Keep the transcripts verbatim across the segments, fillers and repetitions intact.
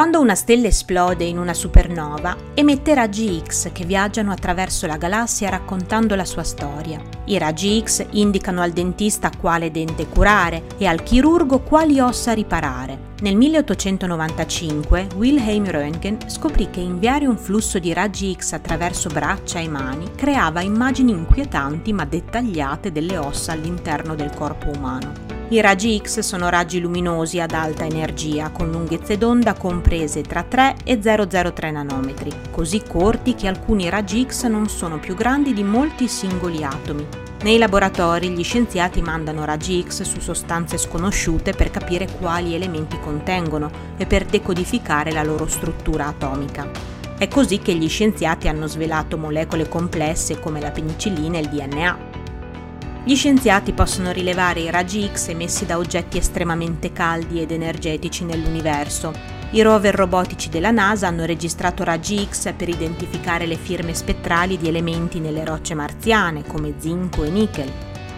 Quando una stella esplode in una supernova, emette raggi X che viaggiano attraverso la galassia raccontando la sua storia. I raggi X indicano al dentista quale dente curare e al chirurgo quali ossa riparare. Nel milleottocentonovantacinque Wilhelm Röntgen scoprì che inviare un flusso di raggi X attraverso braccia e mani creava immagini inquietanti ma dettagliate delle ossa all'interno del corpo umano. I raggi X sono raggi luminosi ad alta energia con lunghezze d'onda comprese tra tre e zero virgola zero tre nanometri, così corti che alcuni raggi X non sono più grandi di molti singoli atomi. Nei laboratori gli scienziati mandano raggi X su sostanze sconosciute per capire quali elementi contengono e per decodificare la loro struttura atomica. È così che gli scienziati hanno svelato molecole complesse come la penicillina e il D N A. Gli scienziati possono rilevare i raggi X emessi da oggetti estremamente caldi ed energetici nell'universo. I rover robotici della NASA hanno registrato raggi X per identificare le firme spettrali di elementi nelle rocce marziane, come zinco e nichel.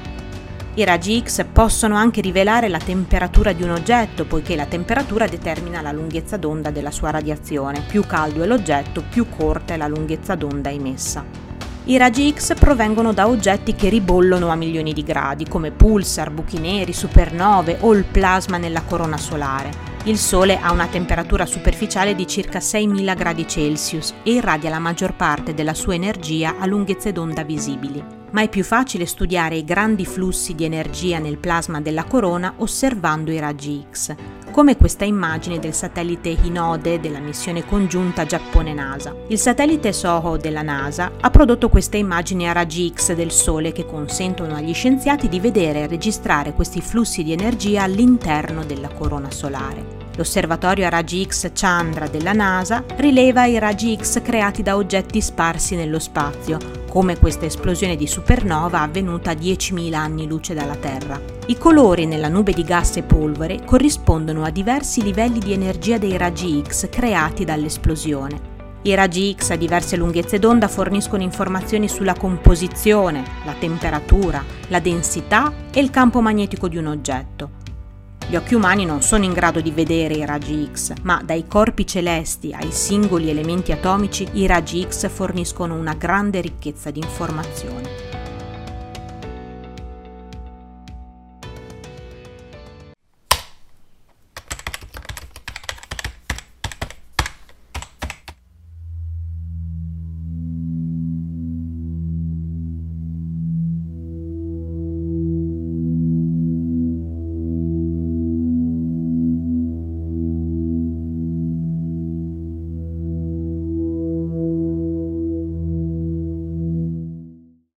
I raggi X possono anche rivelare la temperatura di un oggetto, poiché la temperatura determina la lunghezza d'onda della sua radiazione. Più caldo è l'oggetto, più corta è la lunghezza d'onda emessa. I raggi X provengono da oggetti che ribollono a milioni di gradi, come pulsar, buchi neri, supernove o il plasma nella corona solare. Il Sole ha una temperatura superficiale di circa seimila gradi Celsius e irradia la maggior parte della sua energia a lunghezze d'onda visibili. Ma è più facile studiare i grandi flussi di energia nel plasma della corona osservando i raggi X, come questa immagine del satellite Hinode della missione congiunta Giappone-NASA. Il satellite SOHO della NASA ha prodotto queste immagini a raggi X del Sole che consentono agli scienziati di vedere e registrare questi flussi di energia all'interno della corona solare. L'osservatorio a raggi X Chandra della NASA rileva i raggi X creati da oggetti sparsi nello spazio, come questa esplosione di supernova avvenuta a diecimila anni luce dalla Terra. I colori nella nube di gas e polvere corrispondono a diversi livelli di energia dei raggi X creati dall'esplosione. I raggi X a diverse lunghezze d'onda forniscono informazioni sulla composizione, la temperatura, la densità e il campo magnetico di un oggetto. Gli occhi umani non sono in grado di vedere i raggi X, ma dai corpi celesti ai singoli elementi atomici i raggi X forniscono una grande ricchezza di informazioni.